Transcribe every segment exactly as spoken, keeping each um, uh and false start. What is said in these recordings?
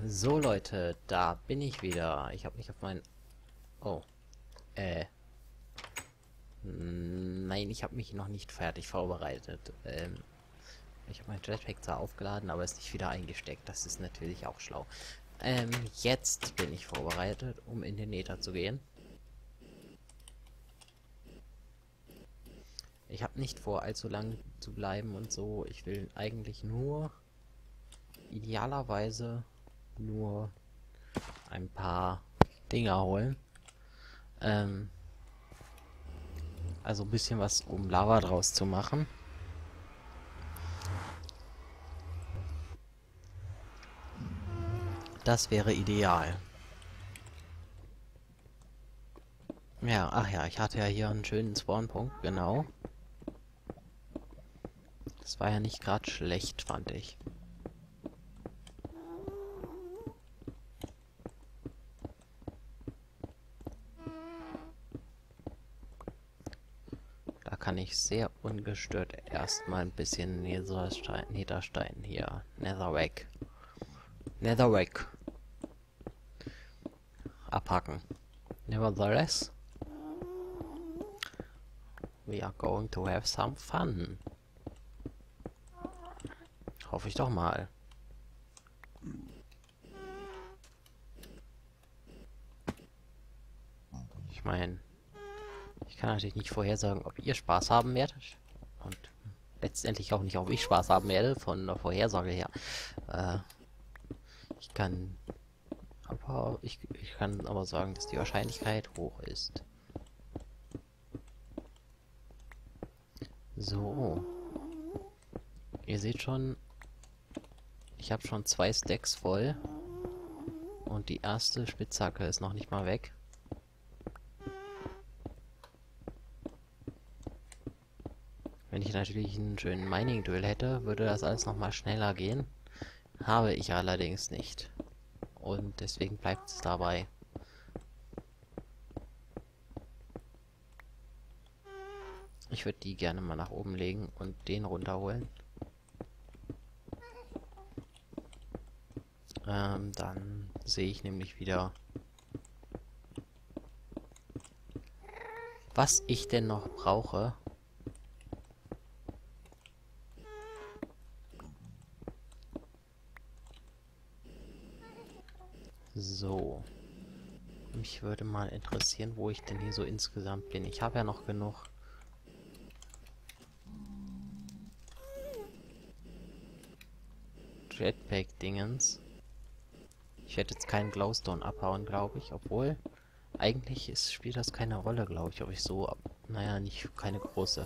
So Leute, da bin ich wieder. Ich habe mich auf mein... Oh. Äh. Nein, ich habe mich noch nicht fertig vorbereitet. Ähm, ich habe mein Jetpack zwar aufgeladen, aber ist nicht wieder eingesteckt. Das ist natürlich auch schlau. Ähm, jetzt bin ich vorbereitet, um in den Nether zu gehen. Ich habe nicht vor, allzu lang zu bleiben und so. Ich will eigentlich nur, idealerweise, nur ein paar Dinger holen. Ähm, also ein bisschen was, um Lava draus zu machen. Das wäre ideal. Ja, ach ja, ich hatte ja hier einen schönen Spawnpunkt, genau. Das war ja nicht gerade schlecht, fand ich. Da kann ich sehr ungestört erstmal ein bisschen Netherstein, Netherstein hier. Netherrack. Netherrack. Abhacken. Nevertheless, we are going to have some fun. Hoffe ich doch mal. Ich meine, ich kann natürlich nicht vorhersagen, ob ihr Spaß haben werdet. Und letztendlich auch nicht, ob ich Spaß haben werde, von der Vorhersage her. Äh, ich kann... Aber ich, ich kann aber sagen, dass die Wahrscheinlichkeit hoch ist. So. Ihr seht schon, ich habe schon zwei Stacks voll. Und die erste Spitzhacke ist noch nicht mal weg. Wenn ich natürlich einen schönen Mining Drill hätte, würde das alles nochmal schneller gehen. Habe ich allerdings nicht. Und deswegen bleibt es dabei. Ich würde die gerne mal nach oben legen und den runterholen. Ähm, dann sehe ich nämlich wieder, was ich denn noch brauche. So. Mich würde mal interessieren, wo ich denn hier so insgesamt bin. Ich habe ja noch genug. Jetpack-Dingens. Ich werde jetzt keinen Glowstone abhauen, glaube ich. Obwohl, eigentlich ist, spielt das keine Rolle, glaube ich, ob ich so ab... Naja, nicht keine große.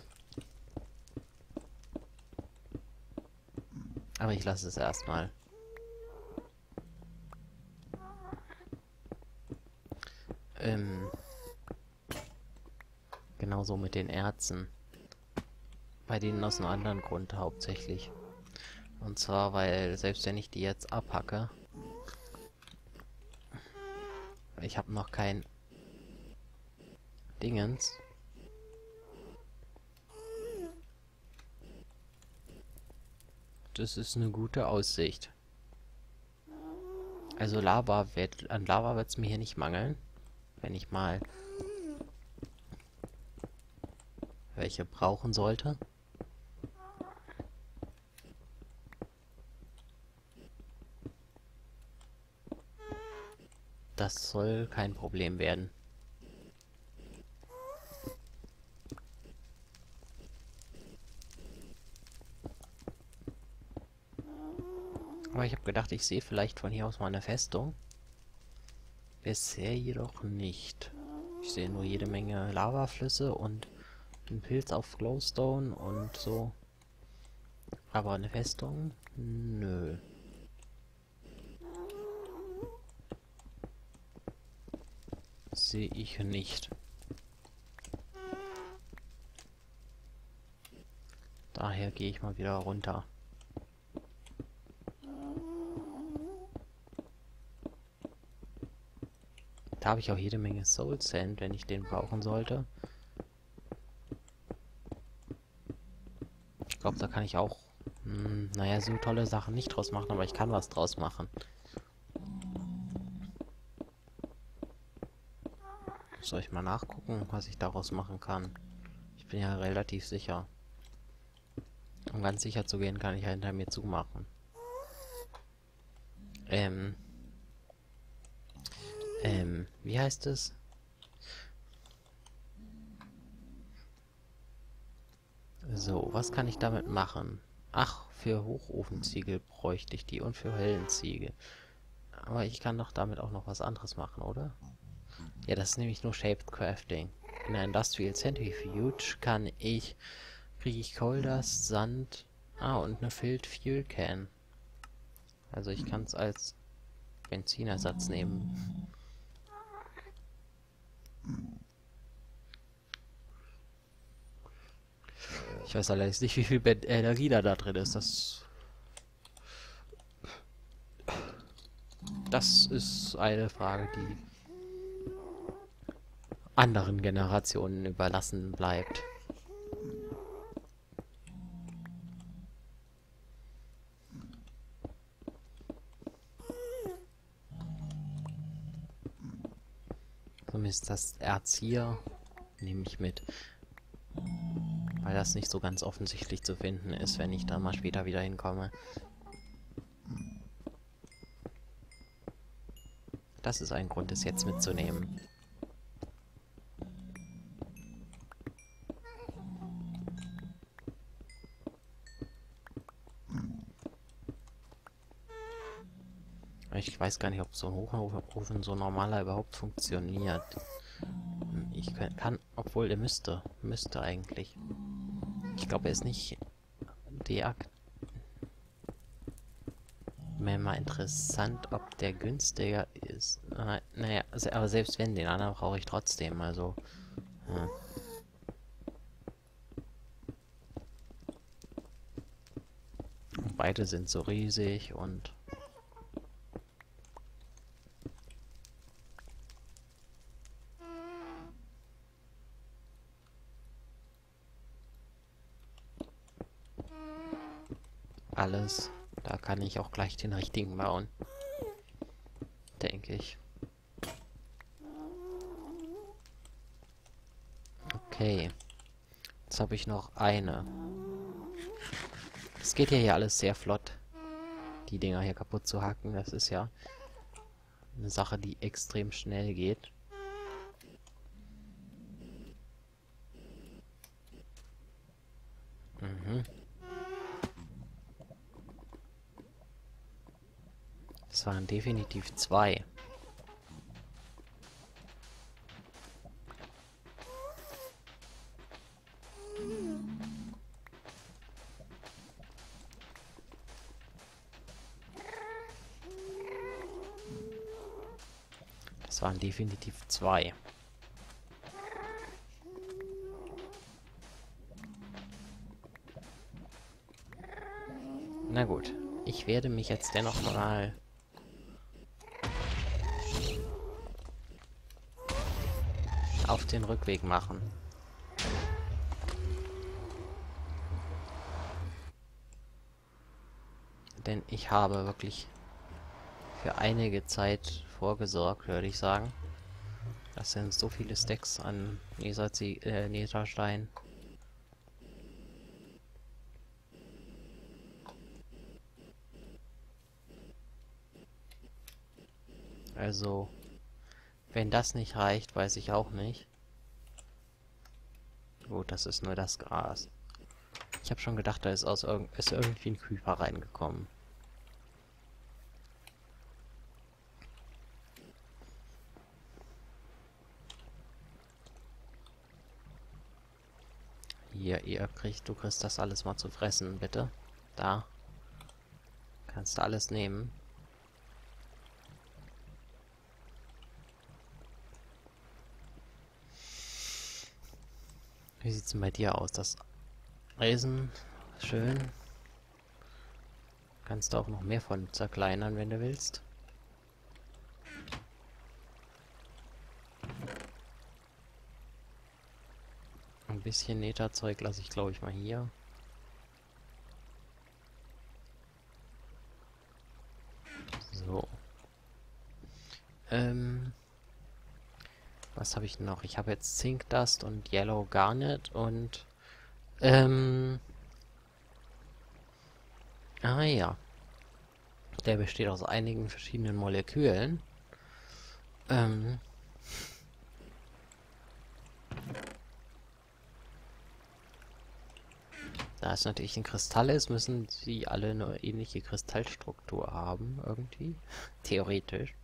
Aber ich lasse es erstmal. Ähm... Genauso mit den Erzen. Bei denen aus einem anderen Grund hauptsächlich. Und zwar, weil selbst wenn ich die jetzt abhacke, ich habe noch kein Dingens. Das ist eine gute Aussicht. Also Lava wird, an Lava wird es mir hier nicht mangeln, wenn ich mal welche brauchen sollte. Das soll kein Problem werden. Aber ich habe gedacht, ich sehe vielleicht von hier aus mal eine Festung. Bisher jedoch nicht. Ich sehe nur jede Menge Lavaflüsse und einen Pilz auf Glowstone und so. Aber eine Festung? Nö. Sehe ich nicht. Daher gehe ich mal wieder runter. Da habe ich auch jede Menge Soul Sand, wenn ich den brauchen sollte. Ich glaube, da kann ich auch, mh, naja, so tolle Sachen nicht draus machen, aber ich kann was draus machen. Soll ich mal nachgucken, was ich daraus machen kann? Ich bin ja relativ sicher. Um ganz sicher zu gehen, kann ich ja hinter mir zumachen. Ähm. Ähm, wie heißt es? So, was kann ich damit machen? Ach, für Hochofenziegel bräuchte ich die und für Höllenziegel. Aber ich kann doch damit auch noch was anderes machen, oder? Ja, das ist nämlich nur Shaped Crafting. In der Industrial Centrifuge kann ich... kriege ich Coal Dust, Sand... Ah, und eine Filled Fuel Can. Also ich kann es als Benzinersatz nehmen. Ich weiß allerdings nicht, wie viel Ben- Energie da, da drin ist. Das... Das ist eine Frage, die anderen Generationen überlassen bleibt. Zumindest das Erz hier nehme ich mit, weil das nicht so ganz offensichtlich zu finden ist, wenn ich da mal später wieder hinkomme. Das ist ein Grund, es jetzt mitzunehmen. Ich weiß gar nicht, ob so ein Hochofen, so normaler überhaupt funktioniert. Ich kann, kann, obwohl er müsste, müsste eigentlich. Ich glaube, er ist nicht deaktiviert. Wäre mal interessant, ob der günstiger ist. Äh, naja, aber selbst wenn, den anderen brauche ich trotzdem, also... Hm. Beide sind so riesig und... alles. Da kann ich auch gleich den richtigen bauen. Denke ich. Okay. Jetzt habe ich noch eine. Es geht ja hier alles sehr flott, die Dinger hier kaputt zu hacken. Das ist ja eine Sache, die extrem schnell geht. Mhm. Das waren definitiv zwei. Das waren definitiv zwei. Na gut. Ich werde mich jetzt dennoch mal... auf den Rückweg machen. Denn ich habe wirklich für einige Zeit vorgesorgt, würde ich sagen. Das sind so viele Stacks an Netherzie- äh, Netherstein. Also, wenn das nicht reicht, weiß ich auch nicht. Gut, das ist nur das Gras. Ich habe schon gedacht, da ist, aus irg ist irgendwie ein Creeper reingekommen. Hier, ihr kriegt, du kriegst das alles mal zu fressen, bitte. Da. Kannst du alles nehmen. Wie sieht's denn bei dir aus? Das Eisen, schön. Kannst du auch noch mehr von zerkleinern, wenn du willst. Ein bisschen Netherzeug lasse ich, glaube ich, mal hier. So. Ähm. Was habe ich noch? Ich habe jetzt Zinc Dust und Yellow Garnet und ähm ah ja, der besteht aus einigen verschiedenen Molekülen. Ähm Da es natürlich ein Kristall ist, müssen sie alle eine ähnliche Kristallstruktur haben, irgendwie. Theoretisch.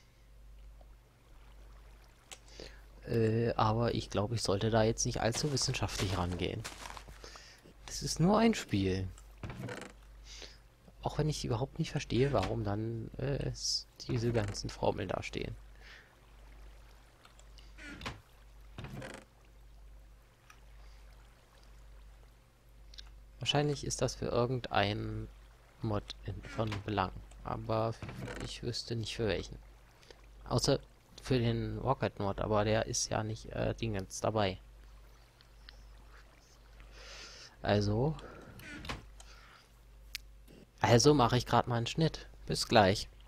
Äh, aber ich glaube, ich sollte da jetzt nicht allzu wissenschaftlich rangehen. Es ist nur ein Spiel. Auch wenn ich überhaupt nicht verstehe, warum dann äh, es diese ganzen Formeln da stehen. Wahrscheinlich ist das für irgendein Mod in, von Belang. Aber ich wüsste nicht für welchen. Außer für den Rocket Mod, aber der ist ja nicht äh, Dingens dabei. Also, also mache ich gerade mal einen Schnitt. Bis gleich.